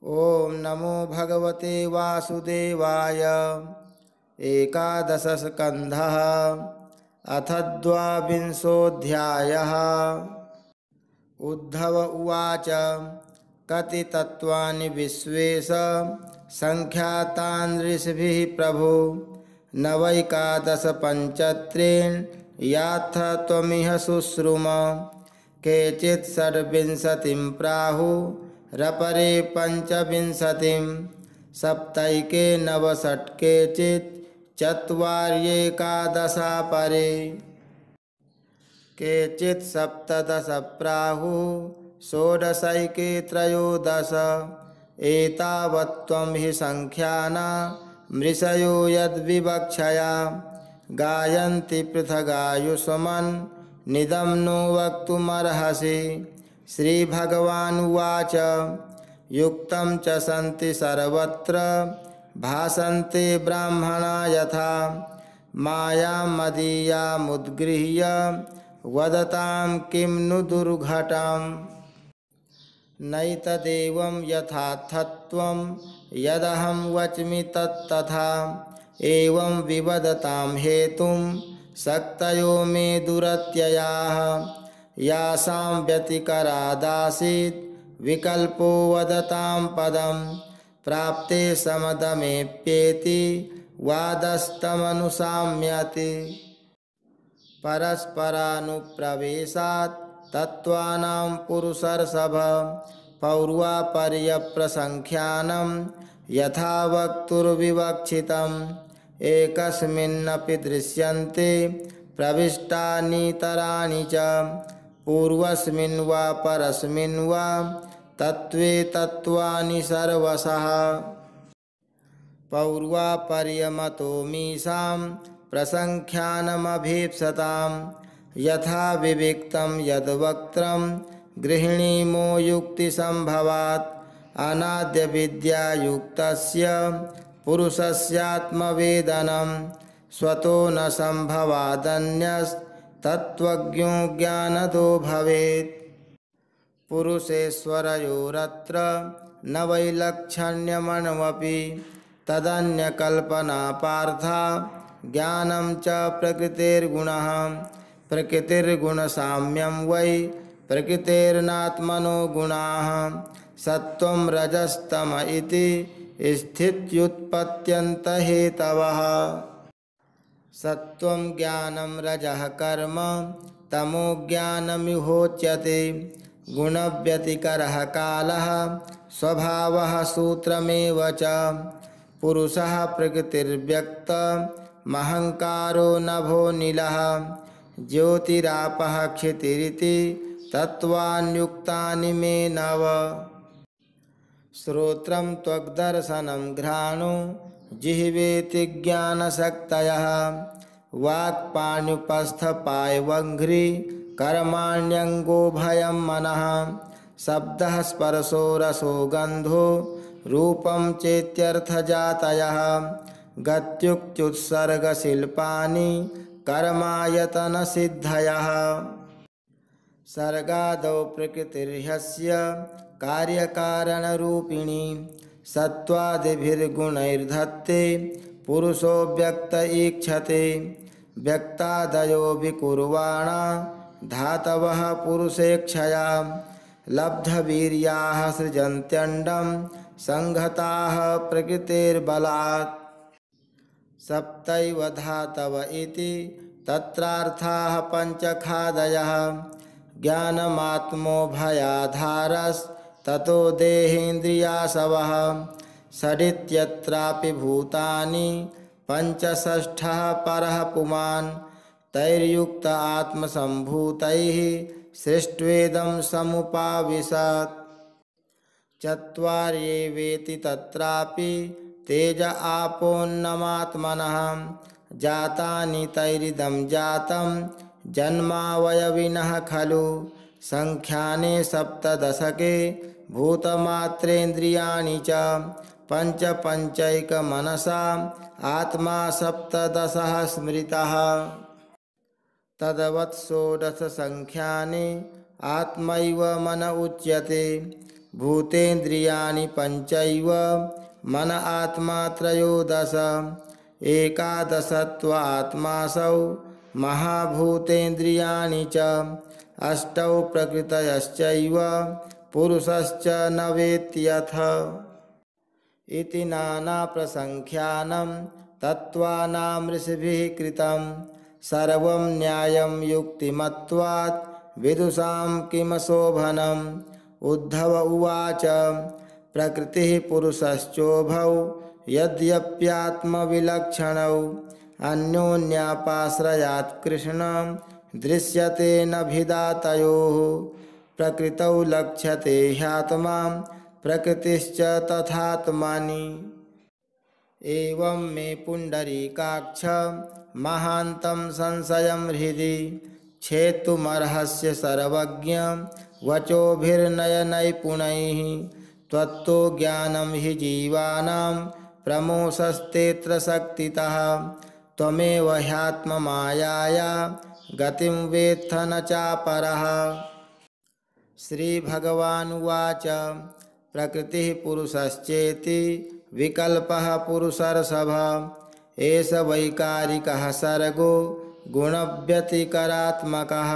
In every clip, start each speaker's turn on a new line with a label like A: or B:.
A: ओम नमो भगवते वासुदेवाय। एकादश स्कन्धः अथ द्वाविंशोऽध्यायः। उद्धव उवाच कति तत्त्वानि विश्वेश संख्यातानि ऋषिभिः प्रभो न वैकादश पञ्चत्रीन् याथ त्वमिह शुश्रुम। केचित् षड्विंशतिं प्राहुरपरे पञ्चविंशतिं सप्तैके नवषट् केचित् चत्वार्येकादशा परे। केचित् सप्तदश प्राहुः षोडशैके त्रयोदश। एतावत्त्वं हि संख्याना मृषयो यद्विवक्षया गायन्ति पृथगायुष्मन् निदं नो वक्तुमर्हसि। श्रीभगवानुवाच युक्तं च सन्ति सर्वत्र भासन्ते ब्राह्मणा यथा मायां मदीयामुद्गृह्य वदतां किं नु दुर्घटम्। नैतदेवं यथार्थत्वं यदहं वच्मि तत्तथा एवं विवदतां हेतुं शक्तयो मे दुरत्ययाः। यासां व्यतिकरादासीत् विकल्पो वदतां पदं प्राप्ते समदमेप्येति वादस्तमनुसाम्यति। परस्परानुप्रवेशात् तत्त्वानां पुरुषर्षभ पौर्वापर्यप्रसंख्यानं यथा वक्तुर्विवक्षितम्। एकस्मिन्नपि दृश्यन्ते प्रविष्टानीतराणि च पूर्वस्मिन् वा परस्मिन् वा तत्त्वे तत्त्वानि सर्वशः। पौर्वापर्यमतो मीशां प्रसंख्यानमभीप्सतां यथा विविक्तं यद्वक्त्रं गृह्णीमो युक्तिसम्भवात्। अनाद्यविद्यायुक्तस्य पुरुषस्यात्मवेदनं स्वतो न सम्भवादन्यस्तत्त्वज्ञो ज्ञानदो भवेत्। पुरुषेश्वरयोरत्र न वैलक्षण्यमण्वपि तदन्यकल्पना पार्था ज्ञानं च प्रकृतेर्गुणः। प्रकृतिर्गुणसाम्यं वै प्रकृतेर्नात्मनो गुणाः। सत्त्वं रजस्तम इति स्थित्युत्पत्त्यन्तहेतवः। सत्त्वं ज्ञानं रजः कर्म तमो ज्ञानमिहोच्यते। गुणव्यतिकरः कालः स्वभावः सूत्रमेव च। पुरुषः प्रकृतिर्व्यक्तमहङ्कारो नभो नीलः। ज्योतिरापः क्षितिरिति तत्त्वान्युक्तानि मे नव। श्रोत्रं त्वग्दर्शनं घ्राणो जिह्वेति ज्ञानशक्तयः। वाक्पाणिपास्थपायवङ्घ्रि कर्माण्यङ्गोभयं मनः। शब्दः स्पर्शो रसो गन्धो रूपं चेत्यर्थजातयः। गत्युक्त्युत्सर्गशिल्पानि कर्मायतनसिद्धयः। सर्गादौ प्रकृतिर्ह्यस्य कार्यकारणरूपिणी। सत्त्वादिभिर्गुणैर्धत्ते पुरुषो व्यक्त ईक्षते। व्यक्तादयो विकुर्वाणा धातवः पुरुषेक्षया। लब्धवीर्याः सृजन्त्यण्डं संहताः प्रकृतेर्बलात्। सप्तैव धातव इति तत्रार्थाः पञ्चखादयः। ज्ञानमात्मोभयाधारस्ततो देहेन्द्रियासवः। षडित्यत्रापि भूतानि पञ्चषष्ठः परः पुमान्। तैर्युक्त आत्मसम्भूतैः सृष्ट्वेदं समुपाविशत्। चत्वार्येवेति तत्रापि तेज आपोन्नमात्मनः। जातानि तैरिदं जातं जन्मावयविनः खलु। संख्याने सप्तदशके भूतमात्रेन्द्रियाणि च पञ्च पञ्चैकमनसा आत्मा सप्तदशः स्मृतः। तद्वत् षोडश संख्याने आत्मैव मन उच्यते। भूतेन्द्रियाणि पञ्चैव मन आत्मा त्रयोदश एकादशत्वात्मासौ महाभूतेन्द्रियाणि च अष्टौ प्रकृतयश्चैव पुरुषश्च न वेत्त्यथ इति नानाप्रसङ्ख्यानं तत्त्वानां ऋषिभिः कृतं सर्वं न्यायं युक्तिमत्वात् विदुषां किमशोभनम् उद्धव उवाच प्रकृतिः पुरुषश्चोभौ यद्यप्यात्मविलक्षणौ अन्योन्यापाश्रयात् कृष्णं दृश्यते न भिदातयोः प्रकृतौ लक्ष्यते ह्यात्मा प्रकृतिश्च तथात्मानि एवं मे पुण्डरीकाक्ष महान्तं संशयं हृदि छेत्तुमर्हस्य सर्वज्ञ वचोभिर्नयनैपुणैः त्वत्तो ज्ञानं हि जीवानां प्रमोषस्तेऽत्र शक्तितः त्वमेव ह्यात्ममायाया गतिं वेत्थ न चापरः। श्रीभगवानुवाच प्रकृतिः पुरुषश्चेति विकल्पः पुरुषर्षभ एष वैकारिकः सर्गो गुणव्यतिकरात्मकः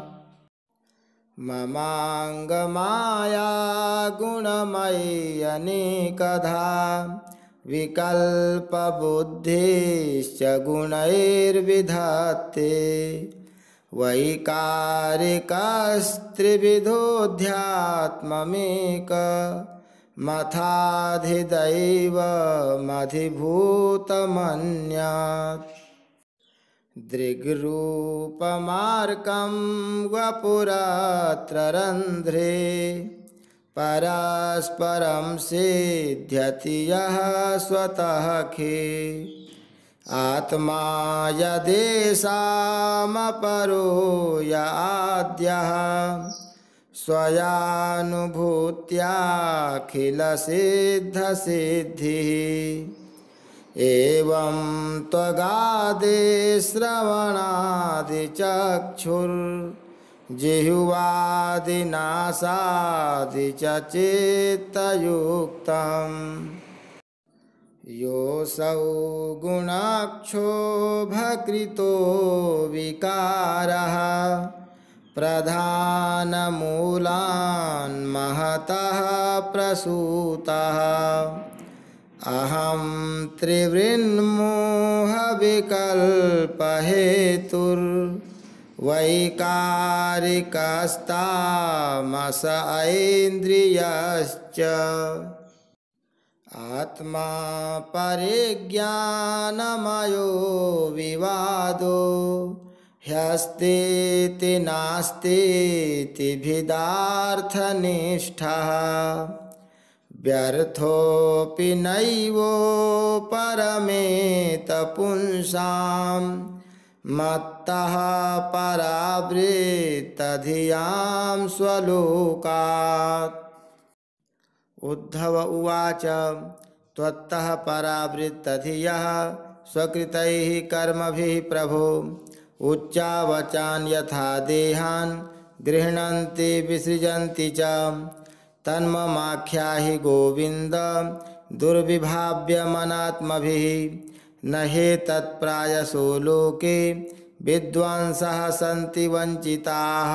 A: ममाङ्गमाया गुणमयी अनेकधा विकल्पबुद्धिश्च गुणैर्विधत्ते वैकारिकस्त्रिविधोऽध्यात्ममेक मथाधिदैवमधिभूतमन्यात् दृग्रूपमार्कं वपुरत्र रन्ध्रे परस्परं सिद्ध्यति यः स्वतः खे आत्मा यदेषामपरो य आद्यः स्वयानुभूत्याखिलसिद्धसिद्धिः एवं त्वगादे श्रवणादिचक्षुर्जिह्वादिनासादि च चित्तयुक्तम् योऽसौ गुणाक्षोभकृतो विकारः प्रधानमूलान् महतः प्रसूतः अहं त्रिवृन्मोहविकल्पहेतुर्वैकारिकस्तामस ऐन्द्रियश्च आत्मा परिज्ञानमयो विवादो ह्यस्तीति नास्तीति भिदार्थनिष्ठः व्यर्थोऽपि नैवो परमेत पुंसां मत्तः परावृत्तधियां स्वलोकात्। उद्धव उवाच त्वत्तः परावृत्तधियः स्वकृतैः कर्मभिः प्रभो उच्चावचान् यथा देहान् गृह्णन्ति विसृजन्ति च तन्ममाख्याहि गोविन्द दुर्विभाव्यमनात्मभिः न हेतत्प्रायसो लोके विद्वांसः सन्ति वञ्चिताः।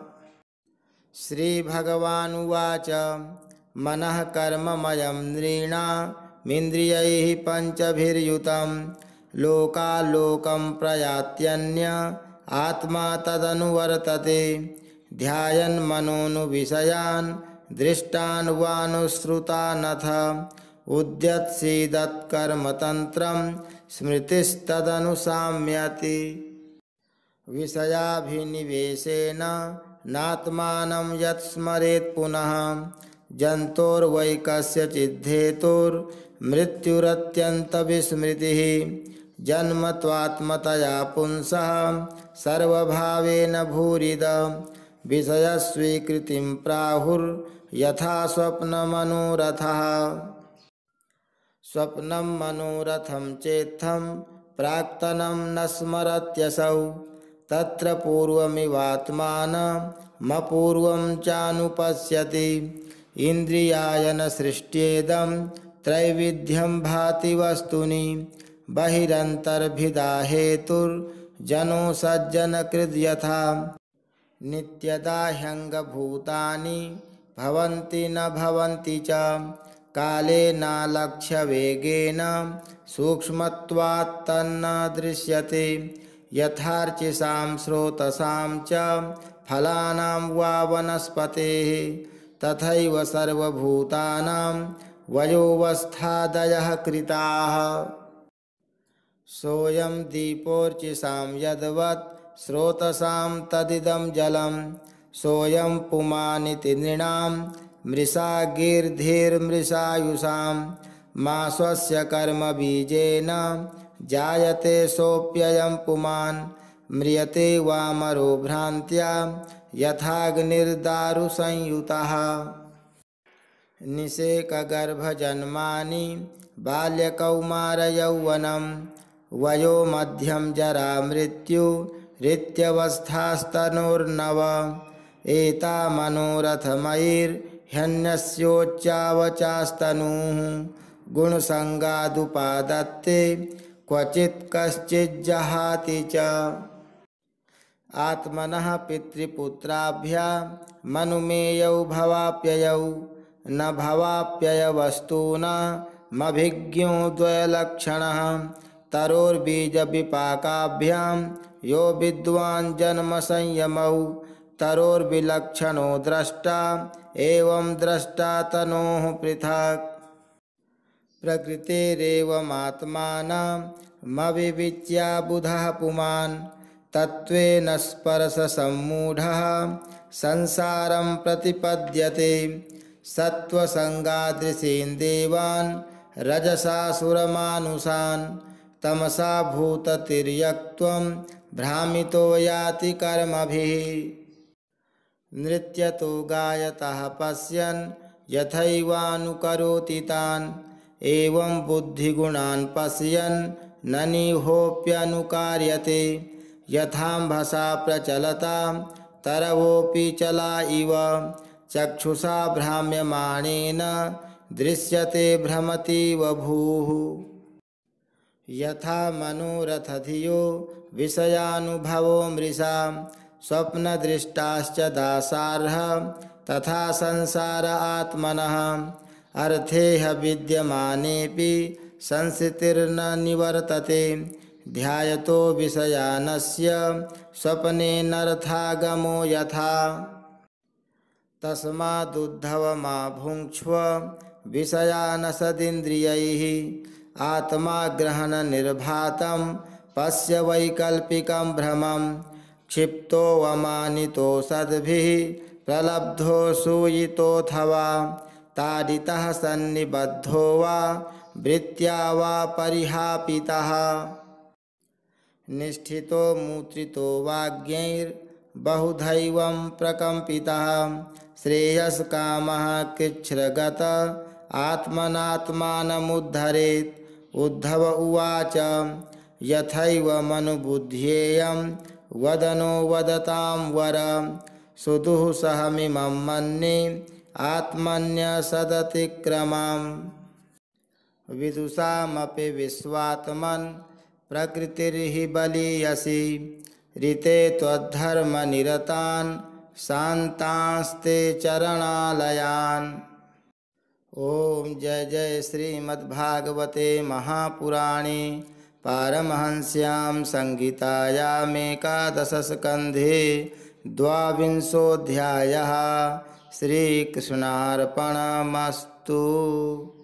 A: श्रीभगवानुवाच मनः कर्ममयं नृणामिन्द्रियैः पञ्चभिर्युतं लोकालोकं प्रयात्यन्य आत्मा तदनुवर्तते ध्यायन् मनोनुविषयान् दृष्टान् वानुश्रुतानथ उद्यत्सीदत्कर्मतन्त्रं स्मृतिस्तदनुसाम्यति विषयाभिनिवेशेन नात्मानं यत् स्मरेत् पुनः जन्तोर्वै कस्यचिद्धेतुर्मृत्युरत्यन्तविस्मृतिः जन्मत्वात्मतया पुंसः सर्वभावेन भूरिद विषयस्वीकृतिं प्राहुर्यथा स्वप्नमनोरथः स्वप्नं मनोरथं चेत्थं प्राक्तनं न स्मरत्यसौ तत्र पूर्वमिवात्मानमपूर्वं चानुपश्यति इन्द्रियायन सृष्ट्येदं त्रैविध्यं भाति वस्तुनि बहिरन्तर्भिदा हेतुर्जनो सज्जनकृद् यथा नित्यदा ह्यङ्गभूतानि भवन्ति न भवन्ति च कालेन लक्ष्य वेगेन सूक्ष्मत्वात् तन्न दृश्यते यथार्चिषां स्रोतसां च फलानां वा वनस्पतेः तथैव सर्वभूतानां वयोवस्थादयः कृताः सोऽयं दीपोर्चिषां यद्वत् स्रोतसां तदिदं जलं सोऽयं पुमानिति नृणां मृषा गीर्धिर्मृषायुषां मा स्वस्य कर्म बीजेन जायते सोऽप्ययं पुमान् म्रियते वामरो भ्रान्त्या यथाग्निर्दारुसंयुतः निषेकगर्भजन्मानि बाल्यकौमारयौवनं वयो मध्यं जरा मृत्यु ऋत्यवस्थास्तनोर्नव एता मनोरथमयैर्ह्यन्यस्योच्चावचास्तनूः गुणसङ्गादुपादत्ते क्वचित् कश्चिज्जहाति च आत्मनः पितृपुत्राभ्यामनुमेयौ भवाप्ययौ न भवाप्ययवस्तूनामभिज्ञो द्वयलक्षणः तरोर्बीजविपाकाभ्यां यो विद्वान् जन्मसंयमौ तरोर्विलक्षणो द्रष्टा एवं द्रष्टा तनोः पृथक् प्रकृतेरेवमात्मानमविविच्या बुधः पुमान् तत्त्वेन स्पर्शसम्मूढः संसारं प्रतिपद्यते सत्त्वसङ्गादृशीन् देवान् रजसासुरमानुषान् तमसा भूततिर्यक्त्वं भ्रामितो याति कर्मभिः नृत्यतो गायतः पश्यन् यथैवानुकरोति तान् एवं बुद्धिगुणान् पश्यन् न निहोप्यनुकार्यते यथाम्भसा प्रचलता तरवोऽपि चला इव चक्षुषा भ्राम्यमाणेन दृश्यते भ्रमतीव भूः यथा मनोरथधियो विषयानुभवो मृषा स्वप्नदृष्टाश्च दासार्ह तथा संसार आत्मनः अर्थेह विद्यमानेऽपि संस्थितिर्न निवर्तते ध्यायतो विषयानस्य स्वप्नेनर्थागमो यथा तस्मादुद्धव मा भुङ्क्ष्व विषयानसदिन्द्रियैः आत्माग्रहणनिर्भातं पश्य वैकल्पिकं भ्रमं क्षिप्तो वमानितो सद्भिः प्रलब्धो सूयितोऽथवा ताडितः सन्निबद्धो वा वृत्त्या वा परिहापितः निष्ठितो मूत्रितो वाग्यैर्बहुधैवं प्रकम्पितः श्रेयस्कामः कृच्छ्रगत आत्मनात्मानमुद्धरेत् उद्धव उवाच यथैव मनुबुध्येयं वदनो वदतां वर सुदुःसहमिमं मन्ये आत्मन्यसदतिक्रमम् विदुषामपि विश्वात्मन् प्रकृतिर्हि बलीयसी ऋते त्वद्धर्मनिरतान् शान्तांस्ते चरणालयान्। ओम जय जय श्रीमद्भागवते महापुराणे पारमहंस्यां संहितायामेकादशस्कन्धे द्वाविंशोऽध्यायः। श्रीकृष्णार्पणमस्तु।